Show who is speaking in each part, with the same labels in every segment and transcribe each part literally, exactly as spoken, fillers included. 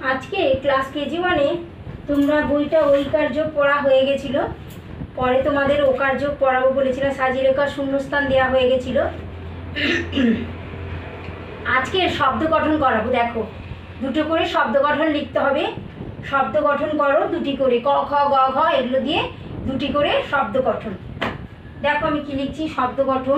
Speaker 1: আজকে class KG ওয়ানে তোমরা বইটা ঐকার যোগ পড়া হয়ে গেছিল, পরে তোমাদের ওকার যোগ পড়াবো বলেছিলাম, সাজিয়ে রেখার শূন্যস্থান দেওয়া হয়ে গেছিল। আজকে শব্দ গঠন করাবো। দেখো, দুটো করে শব্দ গঠন লিখতে হবে। শব্দ গঠন করো দুটি করে, ক খ গ ঘ এগুলো দিয়ে দুটি করে শব্দ গঠন। দেখো আমি কি লিখছি, শব্দ গঠন।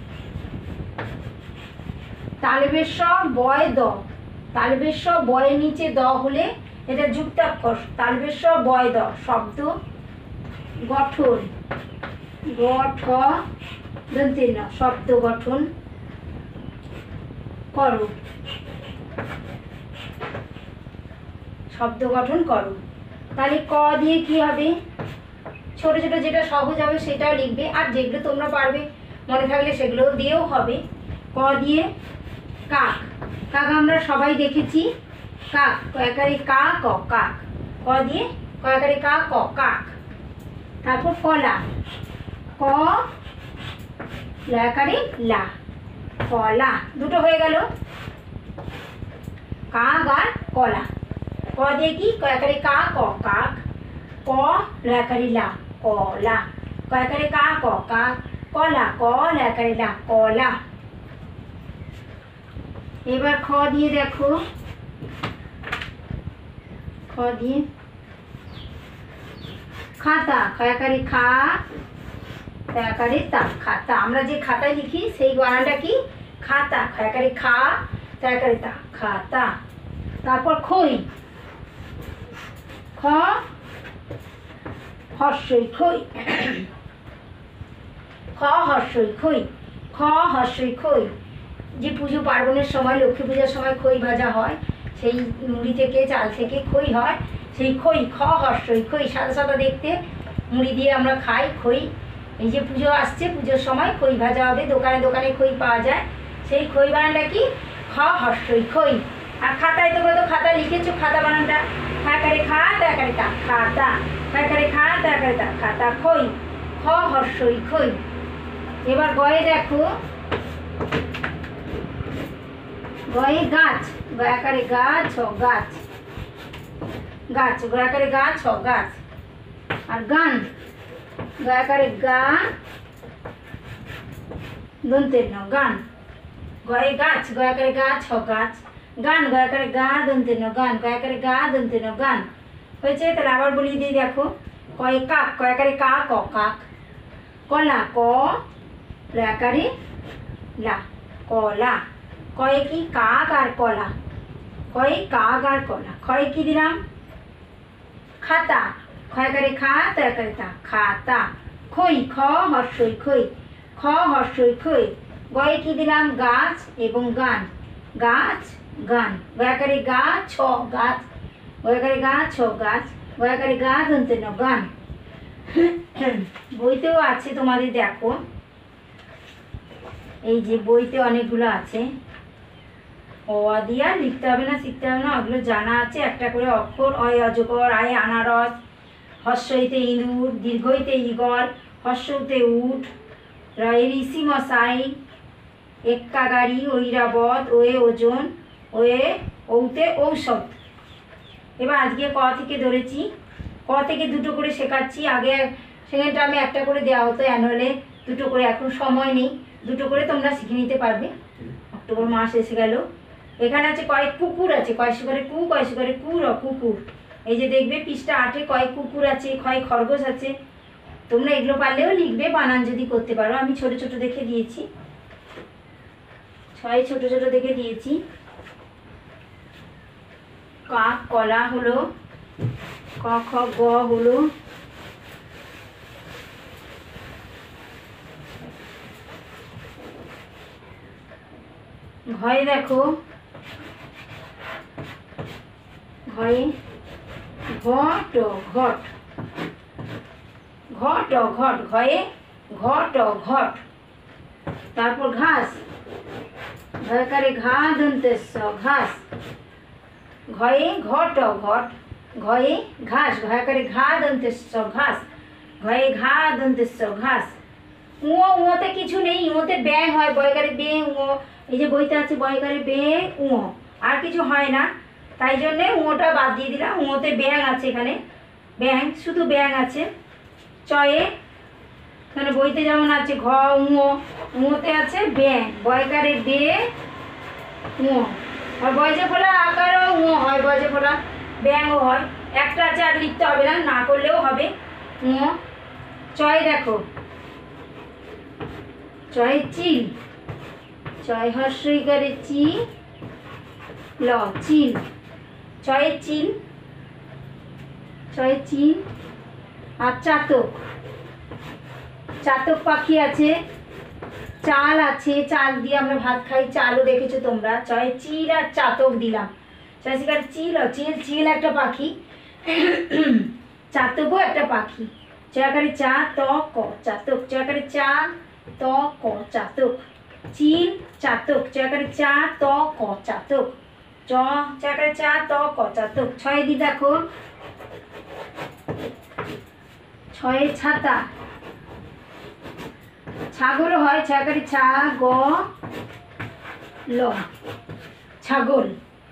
Speaker 1: তালবেশ বয় দ, তালবেশ বয়ের নিচে দ হলে এটা যুক্তাক্ষর। তালবেশ বয় দ শব্দ গঠন, গঠ দন্তে ন শব্দ গঠন করো, শব্দ গঠন করো। তাহলে ক দিয়ে কি হবে, ছোট ছোট যেটা সহজ হবে সেটাও লিখবে, আর যেগুলো তোমরা পারবে মনে থাকলে সেগুলো দিয়েও হবে। ক দিয়ে কাক, কাক আমরা সবাই দেখেছি, কাক কয়াকারে কা ক কাক, ক দিয়ে কয়াকারে কা ক কাক। তারপর কলা, ক লয়াকারে লা, কলা দুটো হয়ে গেল, কাক আর কলা। ক দিয়ে কি কয়াকারে কা ক কাক, ক লয়াকারে লা কলা, কয়াকারে কা ক কাক কলা, ক লয়াকারে লা কলা। এবার খ দিয়ে দেখো, খ দিয়ে খাতা, খয়াকারে খা খয়াকারে তা খাতা। আমরা যে খাতায় লিখি সেই বানানটা কি খাতা, খয়াকারে খা খয়াকারে তা খাতা। তারপর খই, খ হর্ষই খই, খ হর্ষই খই, খ হর্ষই খই। যে পুজো পার্বণের সময়, লক্ষ্মী পূজার সময় খই ভাজা হয়, সেই মুড়ি থেকে চাল থেকে খই হয়, সেই খই খ হর্ষই খই, সাদা সাদা দেখতে, মুড়ি দিয়ে আমরা খাই খই। এই যে পুজো আসছে, পুজোর সময় খই ভাজা হবে, দোকানে দোকানে খই পাওয়া যায়, সেই খই বানানটা কি খ হর্ষই খই। আর খাতায় তোমরা তো খাতায় লিখেছো খাতা বানানটা, খাকারে খা তাকারে তা খাতা, খাকারে খা তাকারে তা খাতা খই, খ হর্ষই খই। এবার গয়ে দেখো, গয়ে গাছ, গয়াকারে গাছ হ গাছ, গাছ গয়াকারে গাছ হ গাছ। আর গান, গয়াকারে গা দন্তের ন গান, গয়ে গাছ গয়াকারে গাছ হ গাছ, গান গয়াকারে গা দন্তের ন গান, গয়াকারে গা দন্তের ন গান। হয়েছে? তাহলে আবার বলিয়ে দিয়ে দেখো, কয়ে কাক, কয়াকারে কা ক কাক, কলা, ক লয়াকারে লা কলা, কয়ে কি কাক আর কলা, কয়ে কাক আর কলা। খয়ে কি দিলাম খাতা, খয়াকারে খা তয়াকারে তা খাতা। খই, খ হর্ষই খই, খ হর্ষই খই। গয়ে কি দিলাম গাছ এবং গান, গাছ গান, গয়াকারে গা ছ গাছ, গয়াকারে গা ছ গাছ, গয়াকারে গা দন্তে ন গান। বইতেও আছে তোমাদের, দেখো এই যে বইতে অনেকগুলো আছে। অ দিয়া লিখতে হবে না, শিখতে হবে না, ওগুলো জানা আছে। একটা করে অক্ষর, অয় অজগর, আয় আনারস, হর্ষইতে ইঁদুর, দীর্ঘইতে ঈগল, হর্ষতে উঠ, রয়ে ঋষি মশাই, এক্কা গাড়ি, ঐরাবত, ওয়ে ওজন, ওয়ে ঔতে ঔষধ। এবার আজকে ক থেকে ধরেছি, ক থেকে দুটো করে শেখাচ্ছি। আগে সেখানটা আমি একটা করে দেওয়া হতো অ্যানুয়ালে, দুটো করে, এখন সময় নেই, দুটো করে তোমরা শিখে নিতে পারবে। অক্টোবর মাস এসে গেল। এখানে আছে কয়েক কুকুর আছে, কয়শো করে কু, কয়শো করে কুর কুকুর। এই যে দেখবে পৃষ্ঠা আটে কয়েক কুকুর আছে, কয়েক খরগোশ আছে। তোমরা এগুলো পারলেও লিখবে, বানান যদি করতে পারো। আমি ছোট ছোট দেখে দিয়েছি, ছয় ছোট ছোট দেখে দিয়েছি। কাক কলা হলো, ক খ গ হলো, ঘয়ে দেখো, ঘয়ে ঘট ঘট, ঘট ঘট, ঘয়ে ঘট ঘট। তারপর ঘাস, ঘয়কারে ঘা দন্তেস্ব ঘাস, ঘয়ে ঘট ঘট, ঘয়ে ঘাস, ঘয়কারে ঘা দন্তেস্ব ঘাস, ঘয়ে ঘা দন্তেস্ব ঘাস। উঁ উঁতে কিছু নেই, উঁতে ব্যাং হয়, বয়কারে বে উঁ। এই যে বইতে আছে বয়কারে বে উঁ, আর কিছু হয় না। তাই জন্যে উঁটা বাদ দিয়ে দিলাম। উঁতে ব্যাং আছে, এখানে ব্যাং, শুধু ব্যাং আছে। চয়ে এখানে বইতে যেমন আছে ঘ উঁ, উঁতে আছে ব্যাং, বয়কারে বে উঁ, আর বয়জে ফোলা আকারও উঁ হয়, বয়জে ফোলা ব্যাংও হয়। একটা আছে, আর লিখতে হবে না, না করলেও হবে। উঁ চয় দেখো, চয় চিল, চয় হর্ষইকারে চি ল চিল, চয়ে চিল, চয়ে চিল। আর চাতক, চাতক পাখি আছে, চাল আছে, চাল দিয়ে আমরা ভাত খাই, চালও দেখেছো তোমরা। চয়ে চিল আর চাতক দিলাম। চয় শিকারে চিল, চিল চিল একটা পাখি, চাতকও একটা পাখি। চয়াকারে চা ত ক চাতক, চয়াকারে চা ত ক চাতক, চিল চাতক, চয়াকারে চা ত ক চাতক, চ চয়াকারে চা ত ক চাতক। ছয় দি দেখো, ছয়ে ছাতা, ছাগল হয়, ছয়াকারে ছা গ ল ছাগল,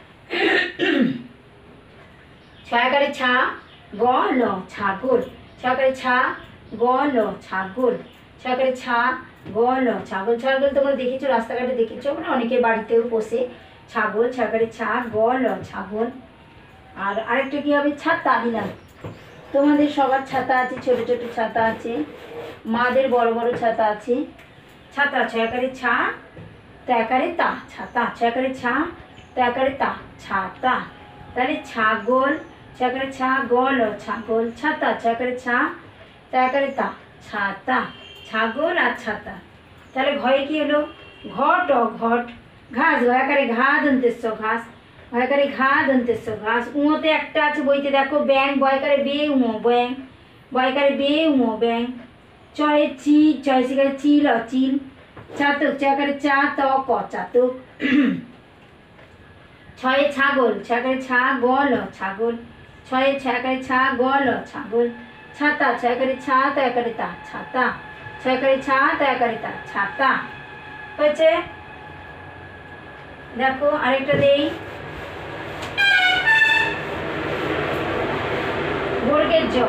Speaker 1: ছয়াকারে ছা গ ল ছাগল, ছয়াকারে ছা গ ল ছাগল, ছয়াকারে ছা গ ল ছাগল। ছাগল তোমরা দেখেছো, রাস্তাঘাটে দেখেছো, মানে অনেকে বাড়িতেও পোষে ছাগল। ছয়াকারে ছা গ ল ছাগল। আর আরেকটা কি হবে, ছাতা দিলাম। তোমাদের সবার ছাতা আছে, ছোট ছোট ছাতা আছে, মাদের বড় বড় ছাতা আছে। ছাতা ছয়াকারে ছা ত্যাকারে তা ছাতা, ছয়াকারে ছা ত্যাকারে তা ছাতা। তাহলে ছাগল, ছয়াকারে ছা গ ল ছাগল, ছাতা ছয়াকারে ছা ত্যাকারে তা ছাতা, ছাগল আর ছাতা। তাহলে ঘয়ে কি হলো, ঘট ঘট, ঘাস ঘয়াকারে ঘা দন্তেশ্ব ঘাস, ভয়কারে ঘা দন্তেশ্ব ঘাস। উঁতে একটা আছে বইতে দেখো ব্যাং, বয়কারে বে উঁ ব্যাং, বয়কারে বে উঁ ব্যাং। চয়ে চি, চয় শিকারে চিল চিল, চাতক চয়াকারে চা ত ক চাতক। ছয়ে ছাগল, ছয়াকারে ছা গ ল ছাগল, ছয়ে ছয়াকারে ছা গ ল ছাগল। ছাতা ছয়াকারে ছা তয়াকারে তা ছাতা, ছয়াকারে ছা তয়াকারে তা ছাতা। হয়েছে? দেখো আরেকটা দেই, বর্গের জ,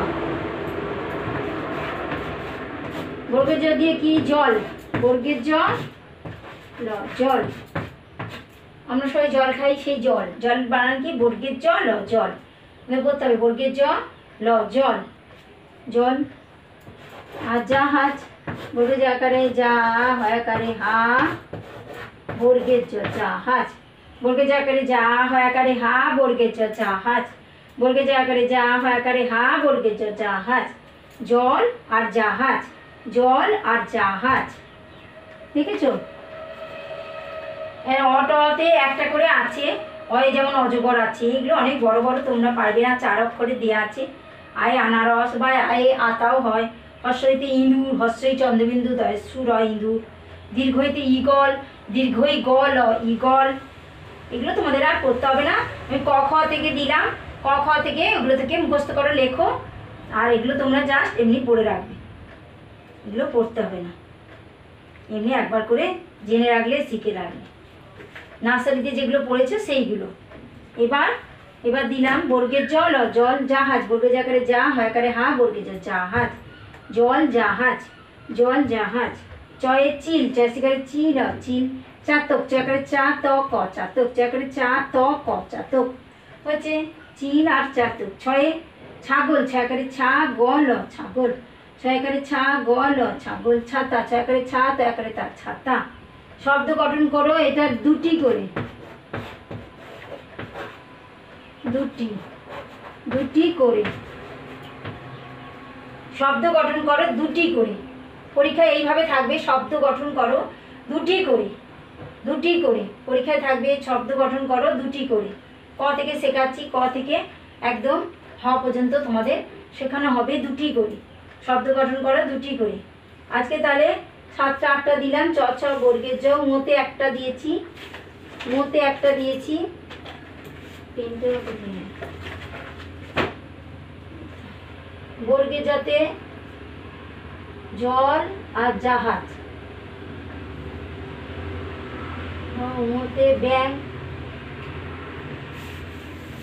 Speaker 1: বর্গের জ দিয়ে কি জল, বর্গের জ ল জল। আমরা সবাই জল খাই, সেই জল, জল বানান কি বর্গের জ ল জল, বলতে হবে বর্গের জ ল জল, জল। আর জাহাজ, বর্গের জ আকারে যা হয় আকারে হা, বর্গের জ জাহাজ, বর্গের জ আকারে যা হয় আকারে হা, বর্গের জ জাহাজ, বর্গের জ আকারে যা হয় আকারে হা, বর্গের জ জাহাজ। জল আর জাহাজ, জল আর জাহাজ, দেখেছো? অটতে একটা করে আছে, অয়ে যেমন অজগর আছে, এগুলো অনেক বড় বড়, তোমরা পারবে না, চার অক্ষরে দেওয়া আছে। আয় আনারস বা আয় আতাও হয়। হর্ষইতে ইঁদুর, হর্ষই চন্দ্রবিন্দু দয় সুর ইঁদুর। দীর্ঘইতে ইগল, দীর্ঘই গল ইগল। এগুলো তোমাদের আর করতে হবে না, আমি ক খ থেকে দিলাম, ক খ থেকে ওগুলো থেকে মুখস্থ করো, লেখো। আর এগুলো তোমরা জাস্ট এমনি পড়ে রাখবে, এগুলো পড়তে হবে না, এমনি একবার করে জেনে রাখলে শিখে রাখলে। নার্সারিতে যেগুলো পড়েছো সেইগুলো। এবার এবার দিলাম বর্গের জল ও জল জাহাজ, বর্গের জাকারে যা হয় আকারে হা, বর্গের জল জাহাজ, জল জাহাজ, জল জাহাজ। চয়ে চিল, চয় শিকারে চিল চিল। চাতক চয়াকারে চা ত ক চাতক, চয়াকারে চা ত ক চাতক। হচ্ছে চিল আর চাতক। ছয়ে ছাগল, ছয়াকারে ছা গ ল ছাগল, ছয়াকারে ছা গ ল ছাগল। ছাতা ছয়াকারে ছা তয়াকারে তা ছাতা। শব্দ গঠন করো, এটা দুটি করে, দুটি দুটি করে শব্দ গঠন করো, দুটি করে। পরীক্ষায় এইভাবে থাকবে, শব্দ গঠন করো দুটি করে, দুটি করে পরীক্ষায় থাকবে, শব্দ গঠন করো দুটি করে। ক থেকে শেখাচ্ছি, ক থেকে একদম হ পর্যন্ত তোমাদের শেখানো হবে দুটি করে। শব্দ গঠন করো দুটি করে। আজকে তাহলে সাতটা আটটা দিলাম। চ ছ বর্গের জ, মোতে একটা দিয়েছি, মোতে একটা দিয়েছি, তিনটে বর্গের জতে জল আর জাহাজ, মোতে ব্যাং,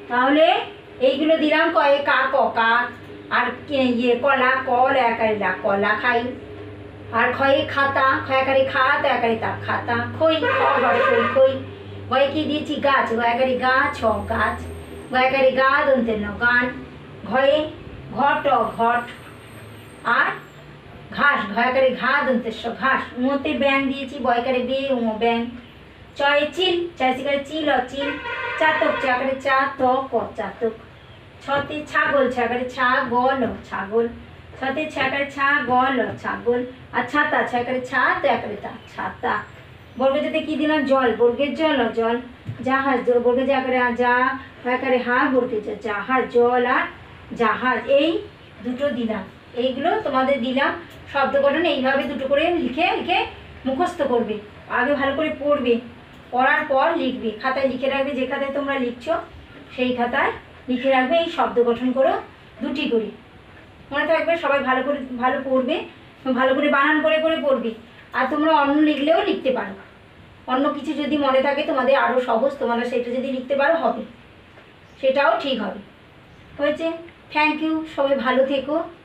Speaker 1: তাহলে এইগুলো দিলাম কয়ে কা ক কা, আর ইয়ে কলা কল একারে লা কলা খাই, আর খয়ে খাতা খয়াকারে খাত একারে তা খাতা, খই খই খই, গয়ে কি দিয়েছি গাছ গয়াকারে গাছ ছ গাছ, গয়াকারে গা দন্তে ন গান, ঘয়ে ঘট ঘট, আর ঘাস ঘয়াকারে ঘা দন্তে স ঘাস, উঁতে ব্যাং দিয়েছি বয়কারে বে উঁ ব্যাং, চয়ে চিল চাইসিকারে চিল অচিল, চাতক চাকারে চা ত ক চাতক, ছতে ছাগল ছাকারে ছা গল ছাগল, ছতে ছাকারে ছা গল ছাগল, আর ছাতা ছাকারে ছা তো একারে তা ছাতা। বর্গে যেতে কি দিলাম জল, বর্গের জল জল, জাহাজ বর্গে জাকারে যা একারে হা বর্গে যা জাহাজ, জল আর জাহাজ, এই দুটো দিলাম। এইগুলো তোমাদের দিলাম শব্দ গঠন, এইভাবে দুটো করে লিখে লিখে মুখস্থ করবে, আগে ভালো করে পড়বে, পড়ার পর লিখবে, খাতায় লিখে রাখবে, যে খাতায় তোমরা লিখছো সেই খাতায় লিখে রাখবে। এই শব্দ গঠন করো দুটি করে, মনে থাকবে। সবাই ভালো করে ভালো পড়বে, ভালো করে বানান করে করে পড়বে। আর তোমরা অন্য লিখলেও লিখতে পারো, অন্য কিছু যদি মনে থাকে তোমাদের আরও সহজ, তোমরা সেটা যদি লিখতে পারো হবে, সেটাও ঠিক হবে। হয়েছে? থ্যাংক ইউ, সবাই ভালো থেকো।